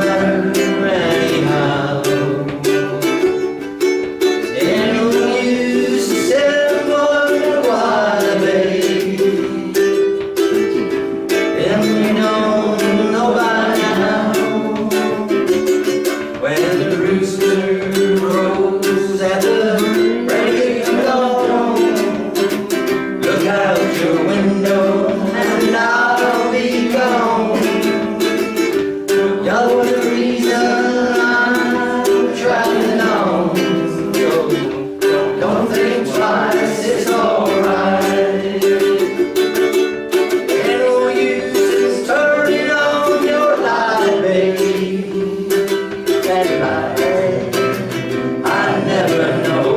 anyhow. Ain't no use to sell more than water, babe. And you don't know by now, when the rooster crows at the break of dawn, look out your window and I'll be gone. You're the reason I'm traveling on, so don't think twice, it's alright. Ain't no use in turning on your light, babe. That light I never know.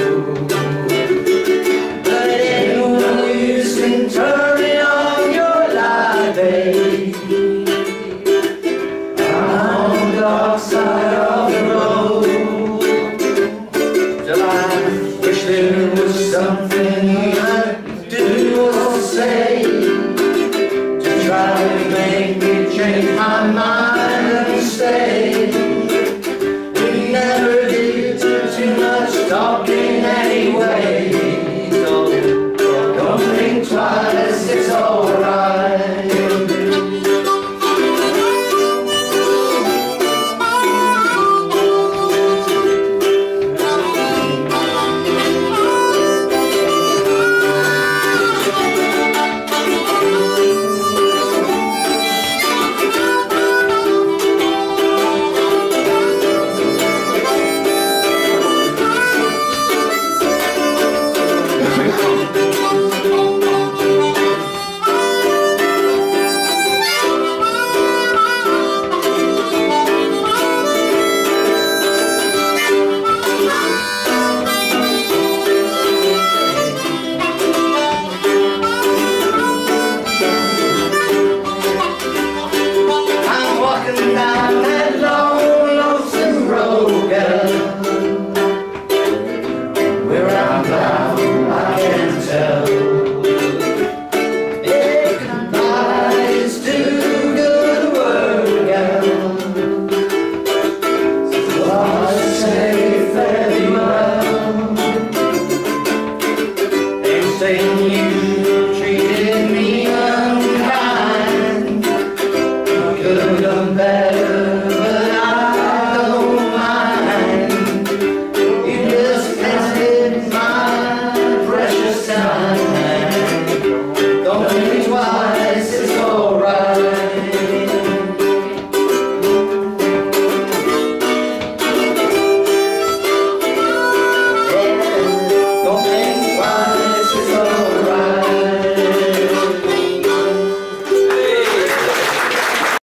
But ain't no use in turning on your light, babe. I'm on the dark side of the road. Till I wish there was something I'd do or say to try to make me change my mind and stay. You never did too much talking anyway, so don't think twice, it's alright. I'm walking down